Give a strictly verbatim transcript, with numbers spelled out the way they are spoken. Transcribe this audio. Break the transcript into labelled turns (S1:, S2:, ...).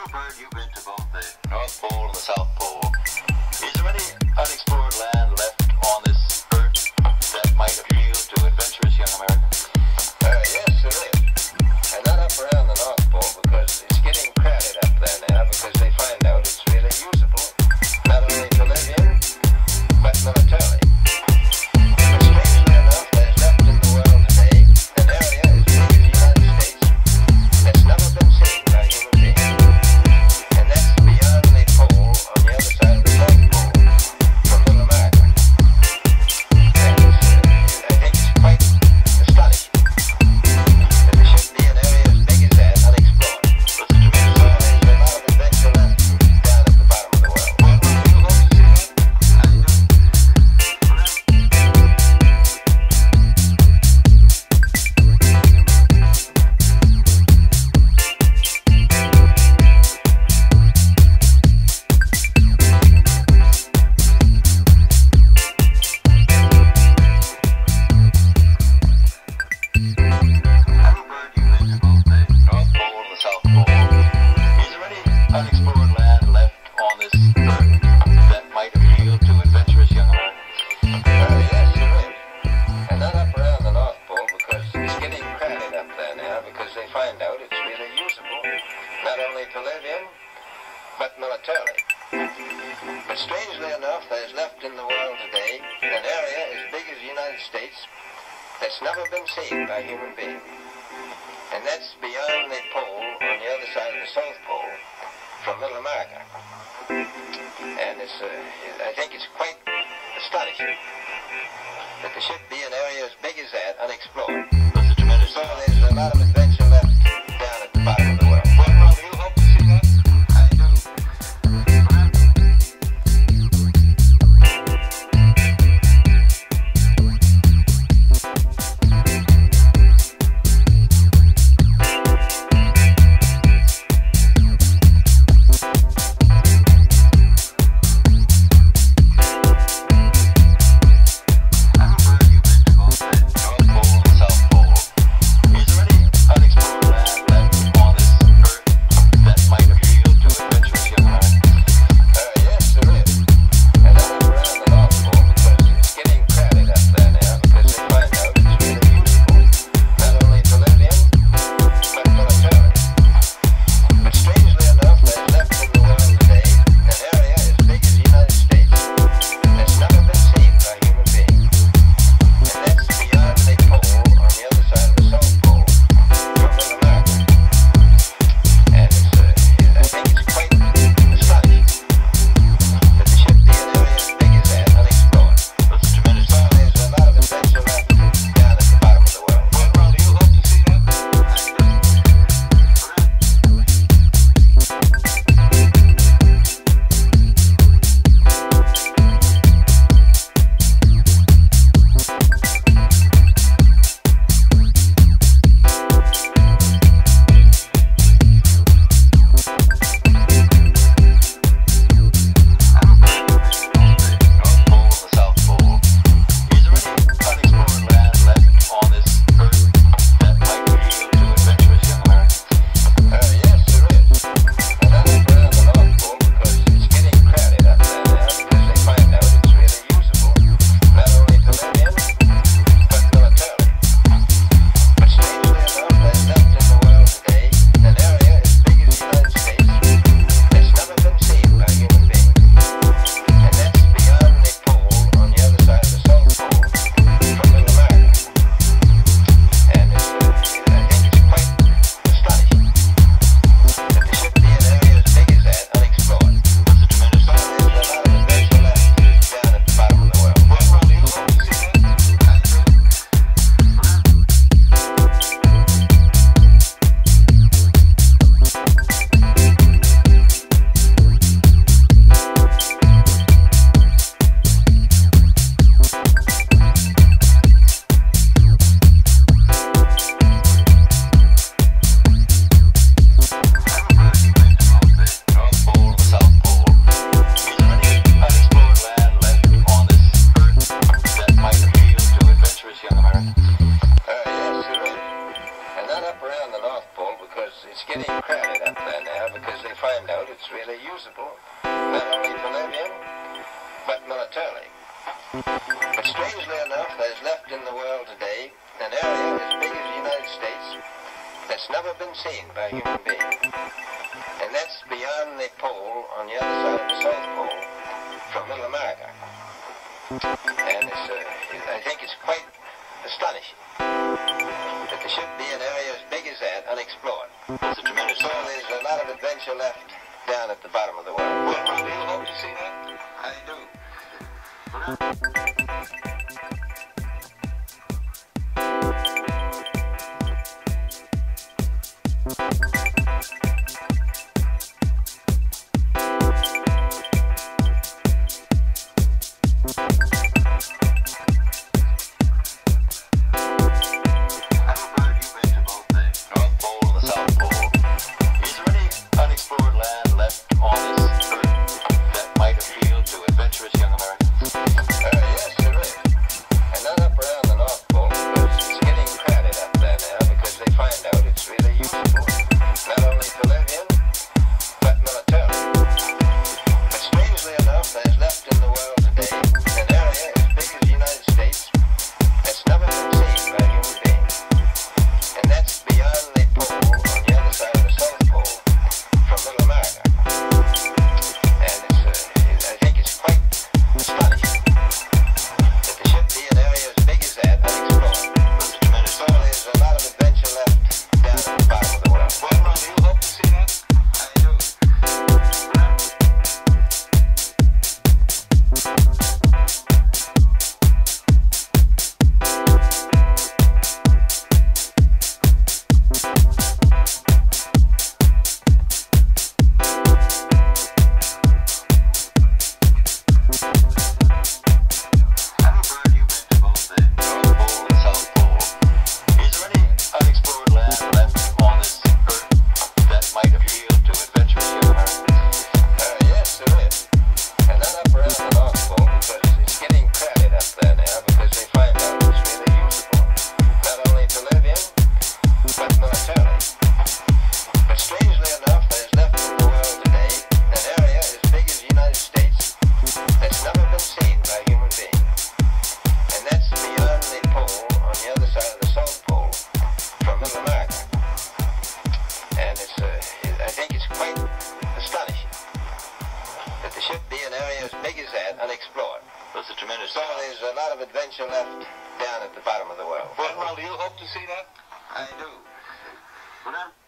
S1: A Byrd, you've been to both the North Pole and the South Pole. Is there any unexplored land left on this earth that might appeal to adventurous young Americans?
S2: Uh, yes, there is. And not up around the North Pole, because it's getting crowded up there now, because they find out it's really usable, not only to live in, but militarily. But strangely enough, there's left in the world today an area as big as the United States that's never been seen by human beings. And that's beyond the pole on the other side of the South Pole from Little America. And it's, uh, I think it's quite astonishing that there should be an area as big as that unexplored. So there's a lot of adventure left down at the bottom of the world.
S1: Well, well, do you hope to see that? How you doing? A Byrd, you've been to both the North Pole and the South Pole. Is there any unexplored land left on this earth that might appeal to adventurous young Americans?
S2: Uh, yes, there is. And not up around the North Pole, because it's getting crowded up there now, because they find out it's really usable, not only to live in, but militarily. But strangely enough, there's left in the world today an area as big as the United States that's never been seen by human beings. And that's beyond the pole on the other side of the South Pole from Little America. And it's, uh, I think it's quite astonishing that there should be an area as big as that unexplored.
S1: That's a tremendous
S2: So there's a lot of adventure left down at the bottom of the world.
S1: Well, well, do you hope to see that? I do. A Byrd, you've been to both the North Pole and the South Pole. Is there any
S2: it's getting crowded up there now because they find out it's really usable, not only to live in, but militarily. But strangely enough, there's left in the world today an area as big as the United States that's never been seen by a human being. And that's beyond the pole on the other side of the South Pole from Middle America. And it's, uh, I think it's quite astonishing that there should be an area as big as that unexplored.
S1: That's a tremendous.
S2: So there's a lot of adventure left down at the bottom of the world.
S1: Well, Ron, do you hope to see that?
S2: I do. Unexplored.
S1: That's a tremendous.
S2: So there's a lot of adventure left down at the bottom of the world.
S1: Well, Ron, do you hope to see that?
S2: I do.
S1: Well, then.